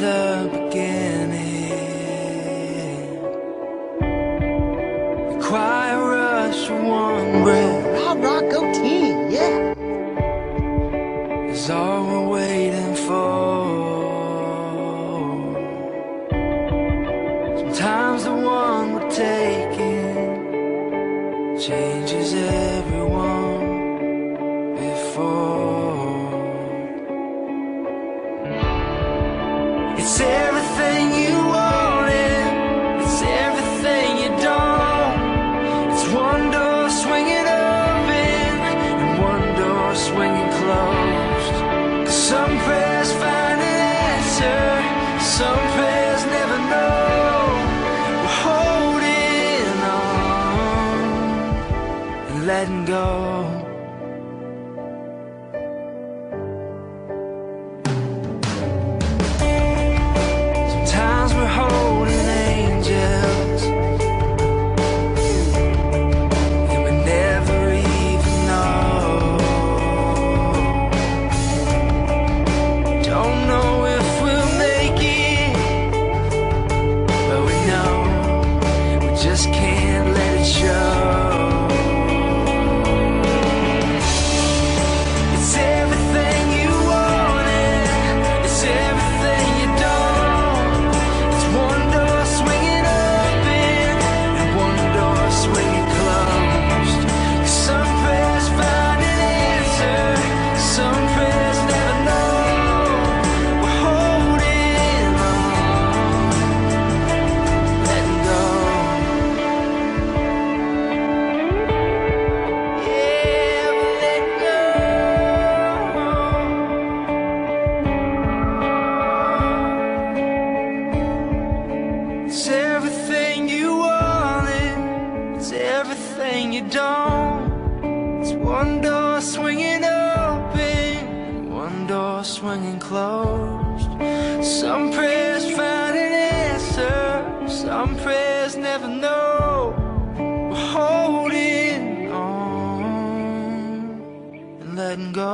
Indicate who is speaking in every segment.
Speaker 1: the beginning. The quiet rush of one breath.
Speaker 2: Rah, rah, go team, yeah.
Speaker 1: Is all we're waiting for. Sometimes the one we're taking changes everyone before. It's everything you wanted, it's everything you don't. It's one door swinging open and one door swinging closed. 'Cause some prayers find an answer, some prayers never know. We're holding on and letting go. Sometimes we're holding angels, and we never even know. Don't know if we'll make it, but we know we just can't let it show. It's everything you wanted, it's everything you don't. It's one door swinging open and one door swinging closed. Some prayers find an answer, some prayers never know. We're holding on, letting go. Yeah, we let go. It's everything you wanted, it's everything you don't. It's one door swinging open, one door swinging closed. Some prayers find an answer, some prayers never know. We're holding on and letting go.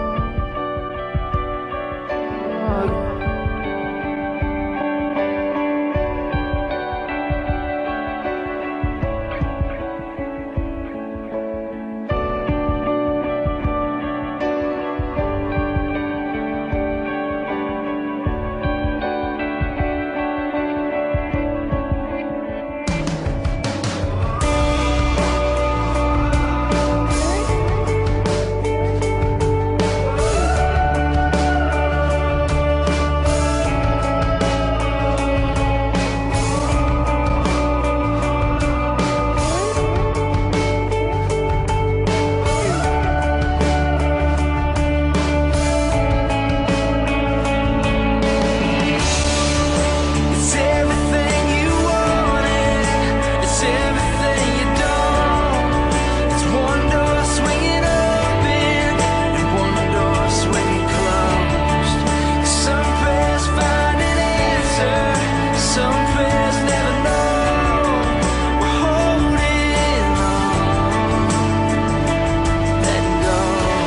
Speaker 1: It's everything you wanted, it's everything you don't. It's one door swinging open and one door swinging closed. Some prayers find an answer, some prayers never know. We're holding on, letting go.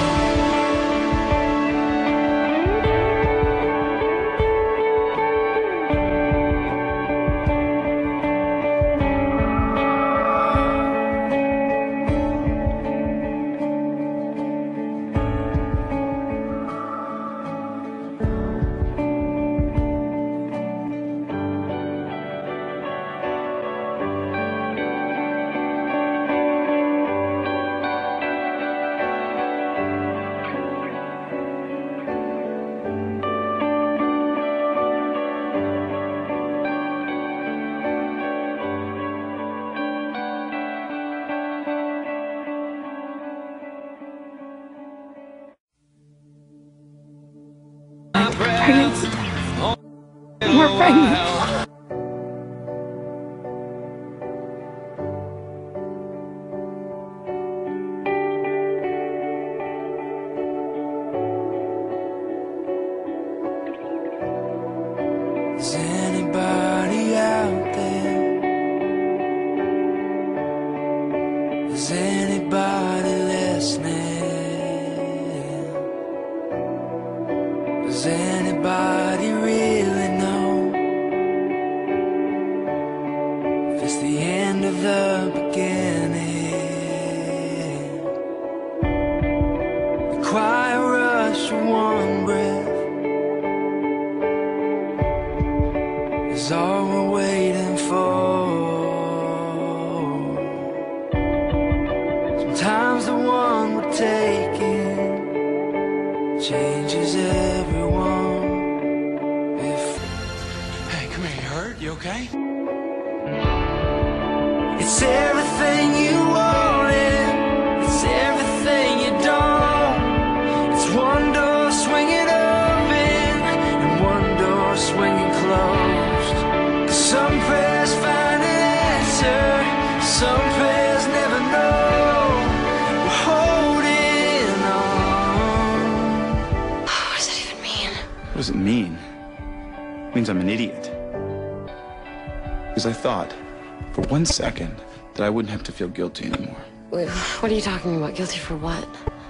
Speaker 3: Pregnancy. We're pregnant.
Speaker 1: Is anybody out there? Is anybody listening? Does anybody really know? the beginning. The quiet rush of one breath is all we're waiting for. Sometimes the one we're taking changes everyone.
Speaker 4: Hey, come here, you hurt? You okay?
Speaker 1: It's everything you wanted, it's everything you don't. It's one door swinging open and one door swinging closed. Some prayers find an answer, some prayers never know. We're holding on.
Speaker 3: What does that even mean?
Speaker 5: What does it mean? It means I'm an idiot. Because I thought, for 1 second, that I wouldn't have to feel guilty anymore.
Speaker 3: Wait, what are you talking about? Guilty for what?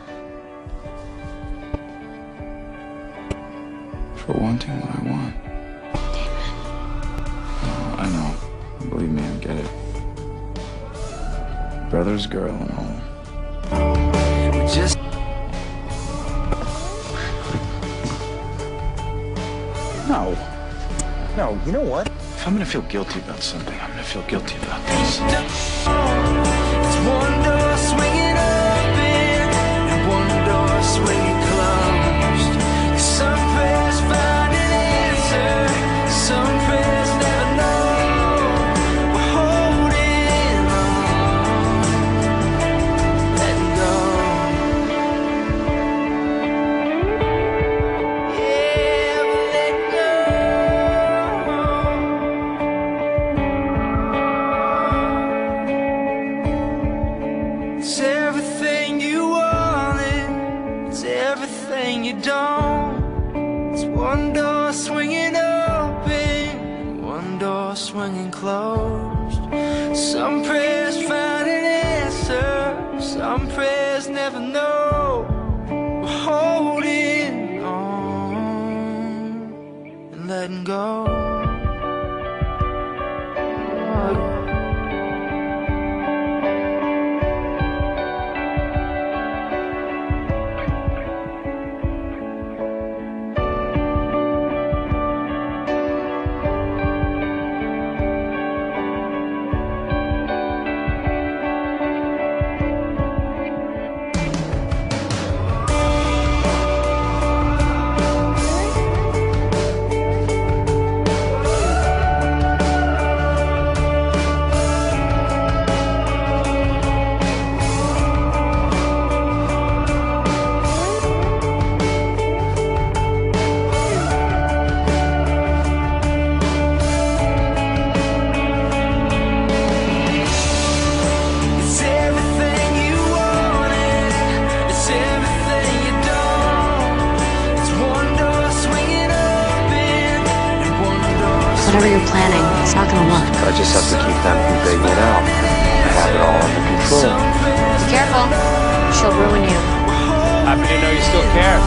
Speaker 5: For wanting what I want.
Speaker 3: Damon.
Speaker 5: Oh, I know. Believe me, I get it. Brother's girl and all.
Speaker 1: We just
Speaker 5: No.
Speaker 2: No, you know what?
Speaker 5: If I'm gonna feel guilty about something, I'm gonna feel guilty about this.
Speaker 1: It's one door swinging open and one door swinging closed. Some prayers find an answer, some prayers never know. We're holding on, letting go. Yeah, we're letting go. It's everything you wanted, it's everything you don't. It's one door swinging open, one door swinging closed. Some prayers find an answer, some prayers never know. We're holding on and letting go. It's everything you wanted, it's everything you don't. It's one door swinging open and one door
Speaker 3: Whatever you're planning, it's not gonna work.
Speaker 6: I just have to keep them from figuring it out. I have it all under control.
Speaker 3: Be careful. She'll ruin you.
Speaker 4: Happy to know you still care.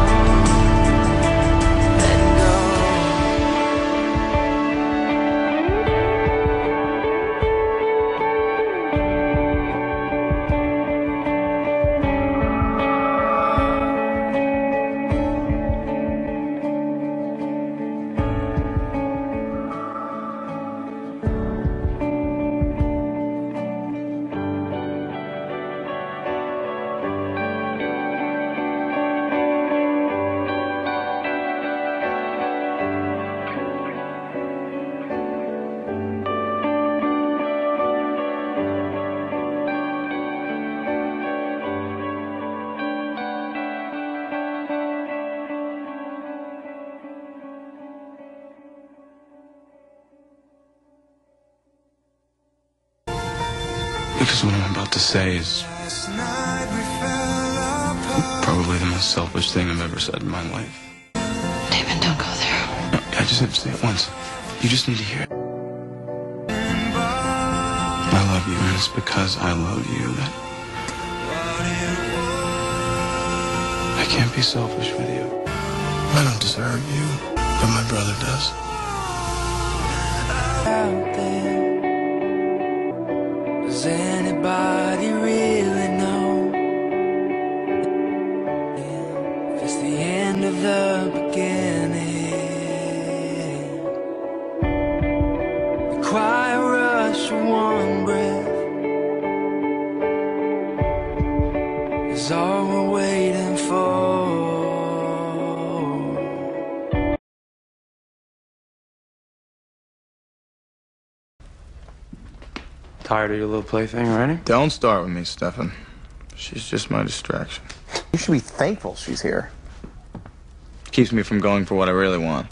Speaker 5: Because what I'm about to say is probably the most selfish thing I've ever said in my life.
Speaker 3: Damon, don't go there.
Speaker 5: No, I just have to say it once. You just need to hear it. I love you, and it's because I love you that I can't be selfish with you. I don't deserve you, but my brother does.
Speaker 1: Out there, Does anybody really know if it's the end of the beginning? The quiet rush of one breath is all we're waiting for.
Speaker 4: Tired of your little plaything already?
Speaker 5: Don't start with me, Stefan. She's just my distraction.
Speaker 2: You should be thankful she's here.
Speaker 5: Keeps me from going for what I really want.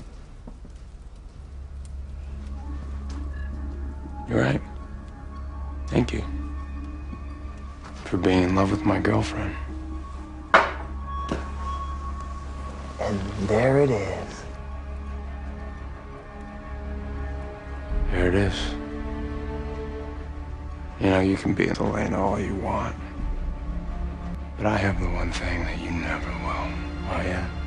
Speaker 4: You're right. Thank you for being in love with my girlfriend.
Speaker 2: And there it is.
Speaker 4: There it is. You know, you can be in Elena all you want, but I have the one thing that you never will. Oh, yeah?